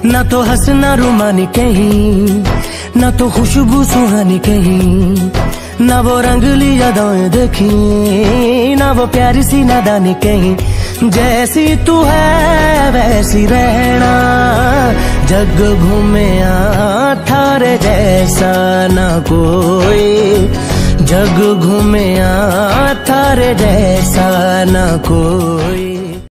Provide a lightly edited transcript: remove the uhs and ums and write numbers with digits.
ना तो हंसना रुमानी कहीं, ना तो खुशबू सुहानी कहीं, ना वो रंगली यादें देखी, ना वो प्यारी सी नादानी कहीं। जैसी तू है वैसी रहना, जग घूमे थारे जैसा ना कोई, जग घूमे थारे जैसा ना कोई।